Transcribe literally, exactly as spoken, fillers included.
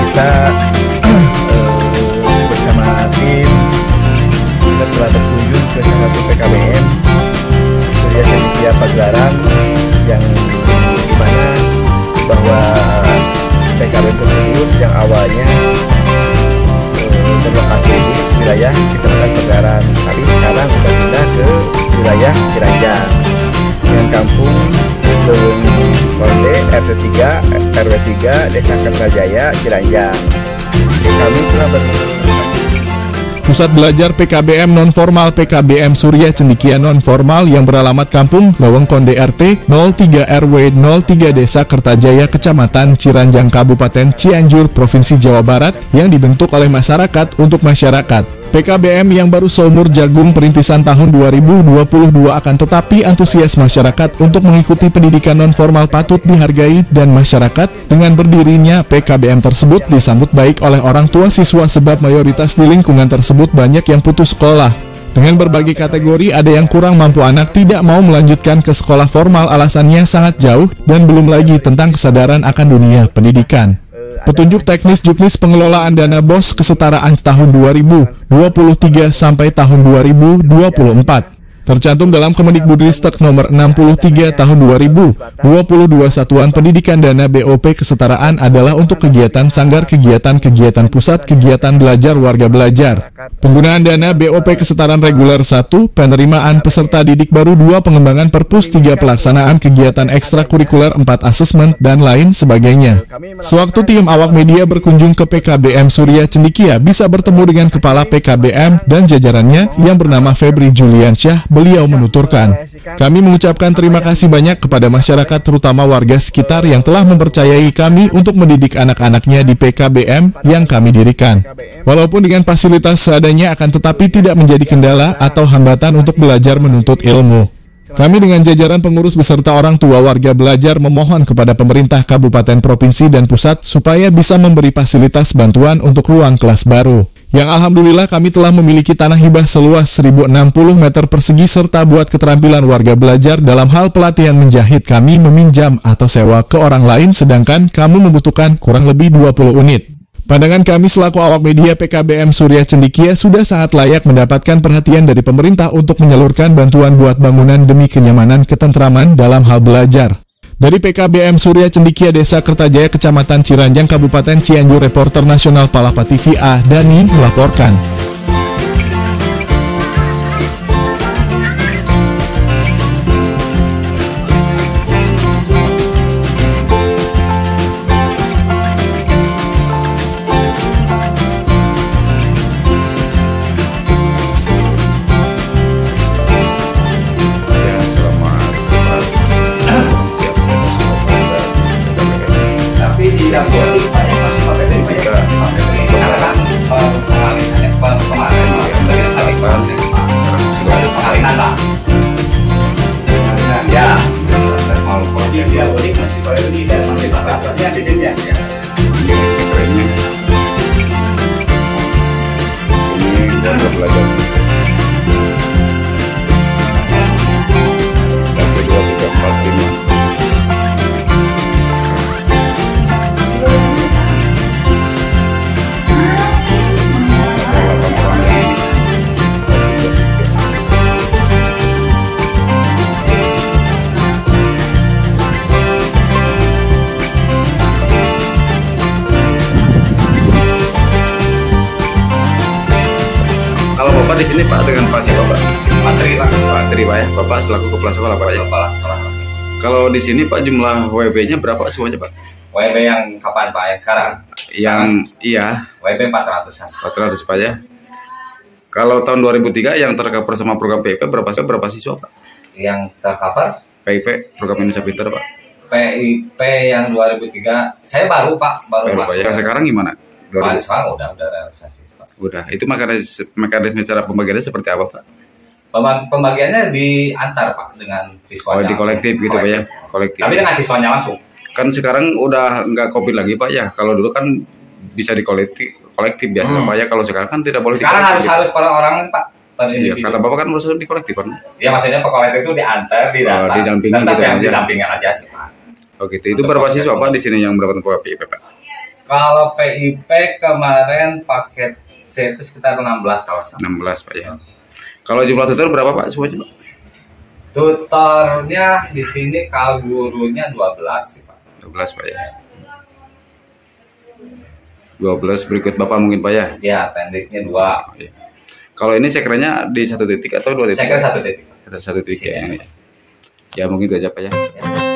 kita eh, bersama tim kita telah berkunjung ke salah satu P K B M Surya Cendekia Pagelaran, yang dimana bahwa P K B M tersebut yang awalnya eh, berlokasi di wilayah Kecamatan Pagelaran, tapi sekarang sudah pindah ke wilayah Ciranjang dengan kampung Leuweung Konde R T tiga R W tiga Desa Kertajaya Ciranjang. Kami telah bertemu Pusat Belajar P K B M Non-Formal P K B M Surya Cendekia Non-Formal yang beralamat Kampung Leuweung Konde R T nol tiga R W nol tiga Desa Kertajaya Kecamatan Ciranjang Kabupaten Cianjur Provinsi Jawa Barat yang dibentuk oleh masyarakat untuk masyarakat. P K B M yang baru seumur jagung perintisan tahun dua ribu dua puluh dua akan tetapi antusias masyarakat untuk mengikuti pendidikan non-formal patut dihargai, dan masyarakat dengan berdirinya P K B M tersebut disambut baik oleh orang tua siswa sebab mayoritas di lingkungan tersebut banyak yang putus sekolah. Dengan berbagai kategori, ada yang kurang mampu anak tidak mau melanjutkan ke sekolah formal, alasannya sangat jauh, dan belum lagi tentang kesadaran akan dunia pendidikan. Petunjuk teknis juknis pengelolaan dana B O S kesetaraan tahun dua ribu dua puluh tiga sampai tahun dua ribu dua puluh empat tercantum dalam Kemendikbudristek nomor enam puluh tiga tahun dua ribu dua puluh dua. Satuan pendidikan dana B O P kesetaraan adalah untuk kegiatan sanggar, kegiatan-kegiatan pusat, kegiatan belajar warga belajar. Penggunaan dana B O P kesetaraan reguler satu, penerimaan peserta didik baru dua, pengembangan perpus tiga, pelaksanaan kegiatan ekstrakurikuler empat, asesmen dan lain sebagainya. Sewaktu tim awak media berkunjung ke P K B M Surya Cendekia bisa bertemu dengan Kepala P K B M dan jajarannya yang bernama Febri Juliansyah. Beliau menuturkan, kami mengucapkan terima kasih banyak kepada masyarakat terutama warga sekitar yang telah mempercayai kami untuk mendidik anak-anaknya di P K B M yang kami dirikan. Walaupun dengan fasilitas seadanya akan tetapi tidak menjadi kendala atau hambatan untuk belajar menuntut ilmu. Kami dengan jajaran pengurus beserta orang tua warga belajar memohon kepada pemerintah kabupaten, provinsi, dan pusat supaya bisa memberi fasilitas bantuan untuk ruang kelas baru. Yang alhamdulillah kami telah memiliki tanah hibah seluas seribu enam puluh meter persegi serta buat keterampilan warga belajar dalam hal pelatihan menjahit kami meminjam atau sewa ke orang lain, sedangkan kamu membutuhkan kurang lebih dua puluh unit. Pandangan kami selaku awak media P K B M Surya Cendekia sudah sangat layak mendapatkan perhatian dari pemerintah untuk menyalurkan bantuan buat bangunan demi kenyamanan ketentraman dalam hal belajar. Dari P K B M Surya Cendekia Desa Kertajaya Kecamatan Ciranjang Kabupaten Cianjur, reporter nasional Palapa T V A Dani melaporkan. Tidak boleh banyak masuk P P T karena kan kemarin kemarin tadi pengalihan lah ya mau dia dia boleh masih boleh di dan masih pakai di dia ya ini sebenarnya ini dan belajar satu dua tiga empat lima. Bapak di sini Pak dengan Pak siapa Pak? Pak Tri Pak. Pak Tri Pak ya. Bapak selaku kepala sekolah Pak ya. Kepala sekolah. Kalau di sini Pak jumlah W B-nya berapa semuanya Pak? W B yang kapan Pak? Yang sekarang? Yang iya. W B empat ratusan. empat ratus Pak ya. Kalau tahun dua ribu tiga yang tercover sama program P I P berapa berapa siswa Pak? Yang tercover? P I P program Indonesia Pintar Pak. P I P yang dua ribu tiga saya baru Pak, baru, baru masuk. Pak ya. Sekarang gimana? Pak, sekarang udah udah realisasi. Udah, itu mekanisme, mekanisme cara pembagiannya seperti apa Pak? Pembagiannya diantar Pak dengan siswanya. Oh, di kolektif gitu Pak ya? Kolektif. Tapi dengan siswanya langsung. Kan sekarang udah nggak COVID lagi Pak ya? Kalau dulu kan bisa di kolektif, kolektif biasa hmm. Pak ya? Kalau sekarang kan tidak boleh. Sekarang harus harus per orang Pak. Iya, kata Bapak kan harus di kolektif kan? Iya, maksudnya per kolektif itu diantar, didata. Oh, didampingan gitu aja. Didampingan aja sih Pak. Oh gitu. Itu berapa siswa Pak di sini yang mendapatkan P I P Pak? Kalau P I P kemarin paket C itu sekitar enam belas kawasan. enam belas Pak ya. Kalau jumlah tutor berapa Pak semuanya Pak? Tutornya di sini kalau gurunya dua belas sih Pak. dua belas Pak ya. dua belas berikut Bapak mungkin Pak ya? Ya, tekniknya dua. Ya. Kalau ini sekeranya di satu titik atau dua titik? Seker satu titik. Satu, satu titik ya. Ya mungkin itu aja Pak ya. Ya.